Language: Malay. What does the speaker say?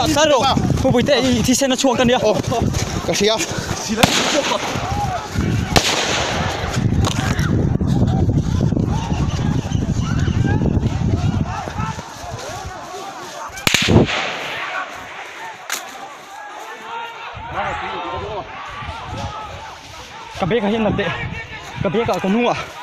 ka saro hu bui te thi sena chuang kan dia ka sia sila chuak ka be ka hin na te ka be ka ko nuwa